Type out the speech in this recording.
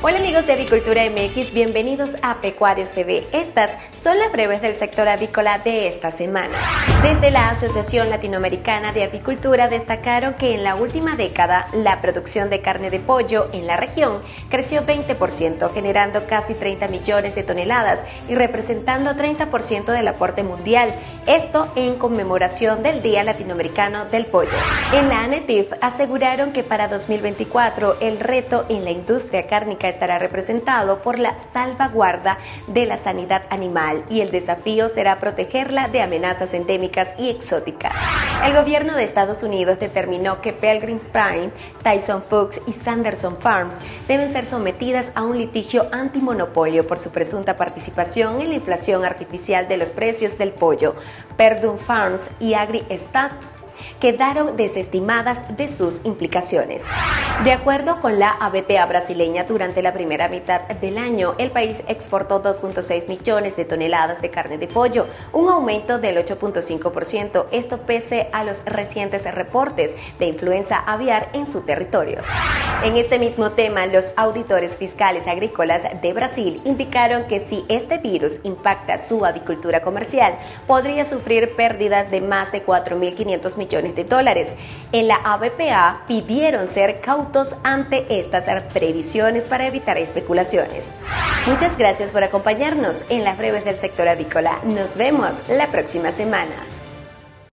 Hola amigos de Avicultura MX, bienvenidos a Pecuarios TV. Estas son las breves del sector avícola de esta semana. Desde la Asociación Latinoamericana de Avicultura destacaron que en la última década la producción de carne de pollo en la región creció 20%, generando casi 30 millones de toneladas y representando 30% del aporte mundial. Esto en conmemoración del Día Latinoamericano del Pollo. En la ANETIF aseguraron que para 2024 el reto en la industria cárnica estará representado por la salvaguarda de la sanidad animal y el desafío será protegerla de amenazas endémicas y exóticas. El gobierno de Estados Unidos determinó que Pilgrim's Prime, Tyson Foods y Sanderson Farms deben ser sometidas a un litigio antimonopolio por su presunta participación en la inflación artificial de los precios del pollo. Perdue Farms y AgriStats quedaron desestimadas de sus implicaciones. De acuerdo con la ABPA brasileña, durante la primera mitad del año, el país exportó 2.6 millones de toneladas de carne de pollo, un aumento del 8.5%, esto pese a los recientes reportes de influenza aviar en su territorio. En este mismo tema, los auditores fiscales agrícolas de Brasil indicaron que si este virus impacta su avicultura comercial, podría sufrir pérdidas de más de 4.500 millones de dólares. En la ABPA pidieron ser cautos ante estas previsiones para evitar especulaciones. Muchas gracias por acompañarnos en las breves del sector avícola. Nos vemos la próxima semana.